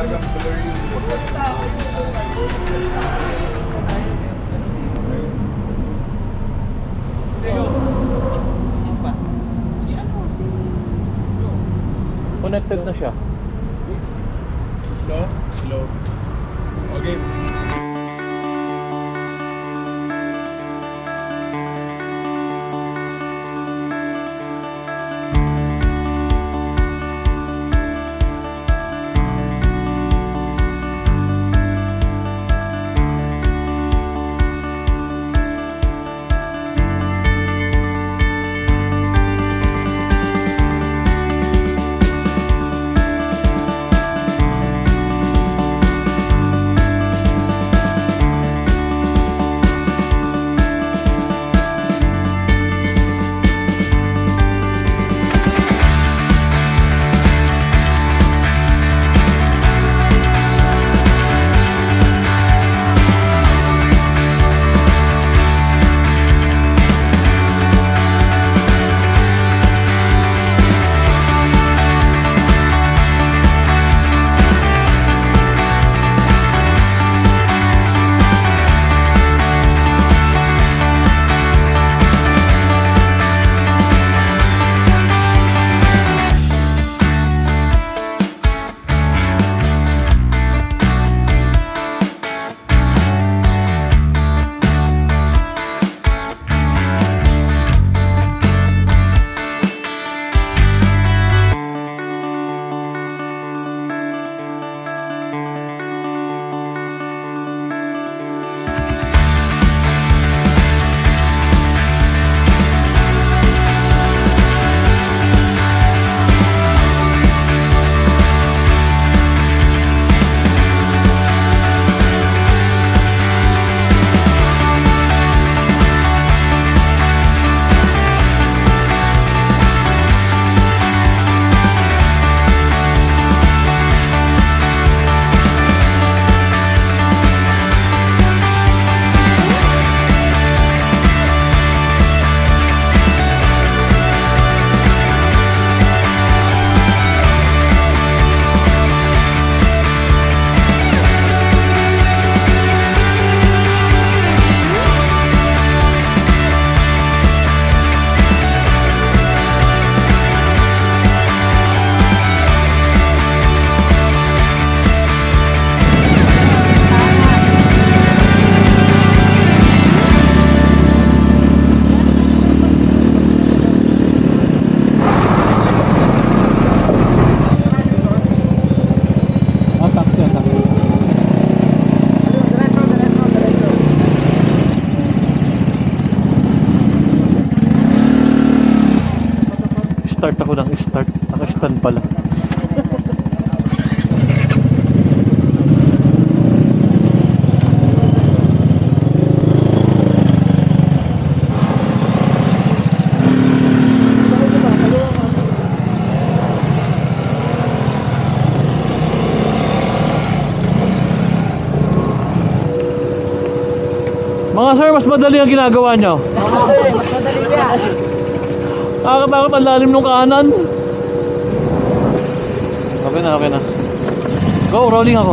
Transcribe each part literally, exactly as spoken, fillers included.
talagang blur yung connected na siya. Slow? Slow. Okay. Start ako ng start, naka-stand pala. Mga sir, mas madali ang ginagawa nyo. Okay, mas madali yan. Nakakatakot ang lalim ng kanan. Okay na, okay na. Go, rolling ako.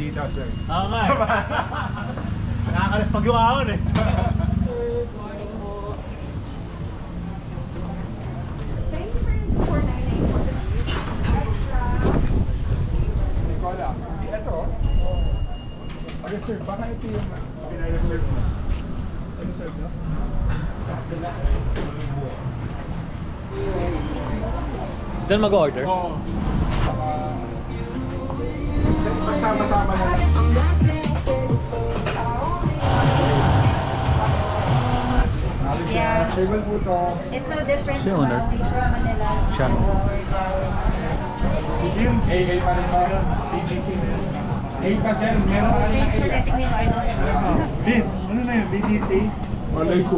dito, sir. Oo nga. Nakakalas pag yung ahon eh. Nicola, ito. Reserve, baka ito yung pinareserve mo. Reserve, no? Diyan mag-order? Oo. Magsama-sama na lang. Yeah. Table po to. It's so different Siya from owner. always from Manila. Siya. Yun, A A pa rin tayo. A G C na yun. A pa dyan, meron ka rin Thanks for na letting me know. I don't know. Bin, ano na yun? B T C? Malay ko.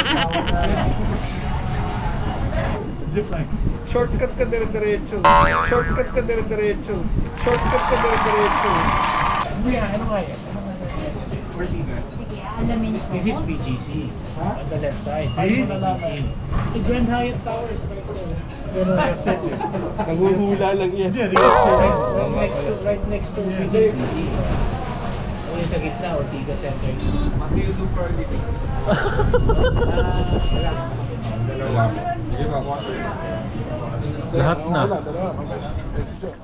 Zipline. Shortcut ka dire-diretso. Shortcut ka dire-diretso. Shortcut ka dire-diretso. Hindi nga, ano nga yan? Martinez. Sige, alamin ko. This is B G C Ha? on the left side. See? B G C. The Grand Hyatt Tower is right there. Pero reset eh. Nanguhula lang yan. Hindi, real estate. Right next to right next to B G C. O yung sa gitna, Ortiga Center. Mateo Duper dito. Dalawa. Sige ba, water. Lahat na. Wala, dalawa. Maganda. Yes, sure.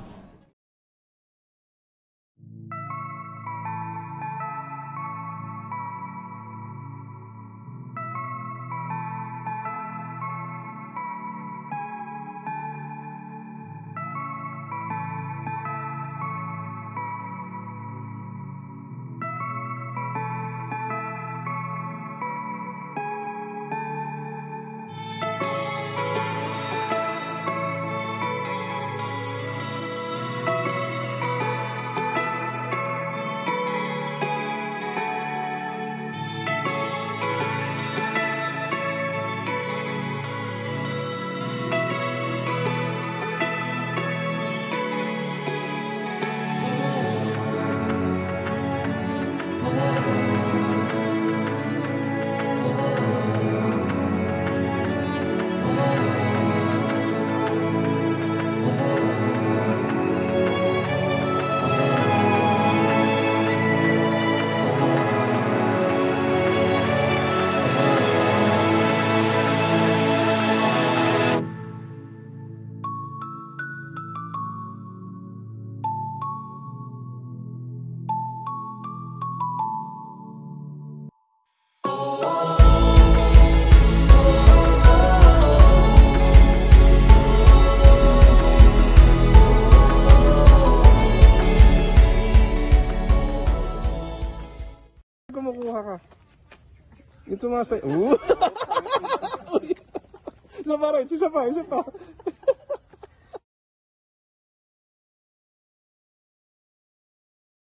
Kumukuha ka. Ito mga sa... Ooh! Isa pa rin, isa pa, isa pa.